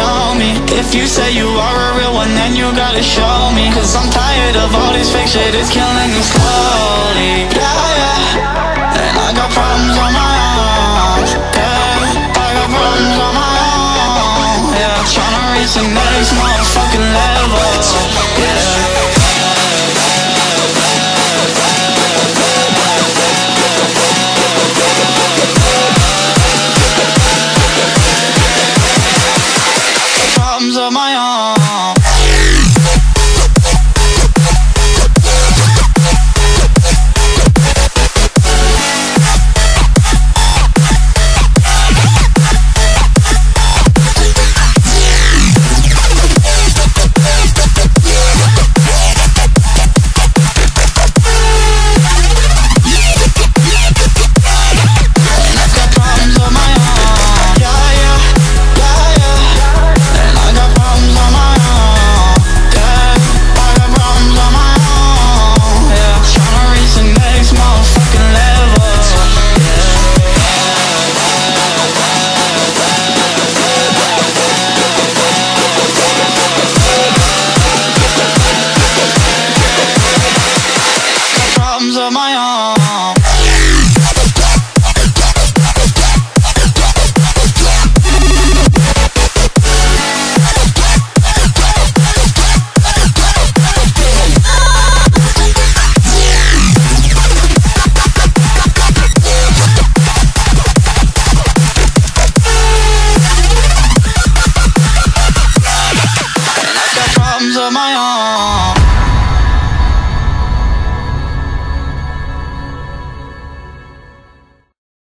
know me. If you say you are a real one, then you gotta show me. Cause I'm tired of all this fake shit, it's killing me slowly. Yeah, yeah. And I got problems on my own. Yeah, I got problems on my own. Yeah, tryna reach the next motherfucking level. Yeah.